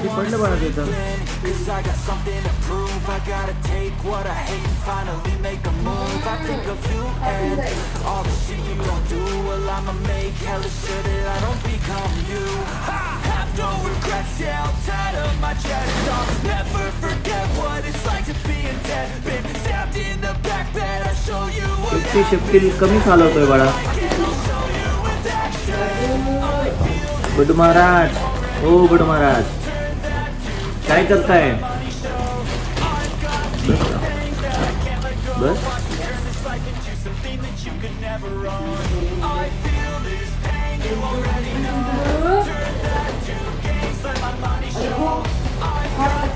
कधी पडलं बाळा तिथं. Cause I got something to prove. I gotta take what I hate and finally make a move. I think of you and all the shit you don't do. Well, I'ma make hella sure that I don't become you. I have no regrets, yeah, I'll tattle my chest. I'll never forget what it's like to be in debt. Been stabbed in the back bed, I'll show you what 50 कमी चालवतोय बाळा. बडू महाराज, ओ बडू महाराज, काय करताय? बस I